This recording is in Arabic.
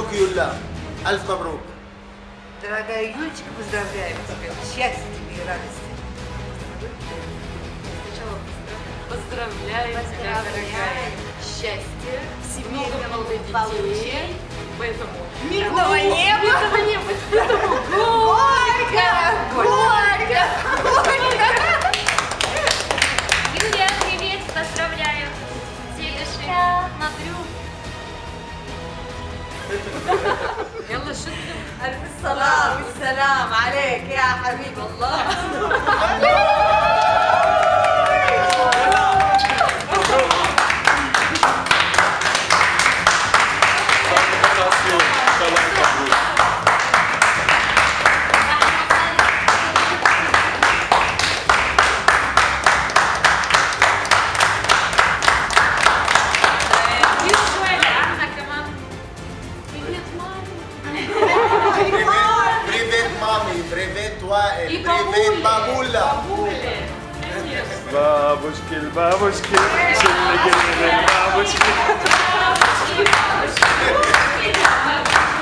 مبروك يولا، ألف مبروك. Дорогая Юлечка, поздравляем тебя. Счастья тебе и радости. Поздравляю тебя, дорогая. Счастья, много детей. Поэтому Мирного неба! Мирного неба! Горько! Горько! Горько! Юлия, привет, поздравляю. Сидишь, смотрю. يلا شد ألف الصلاة والسلام عليك يا حبيب الله. Привет, маме, привет, Ваэль, привет, бабуля. بابوشكي البابوشكي شلة جنين البابوشكي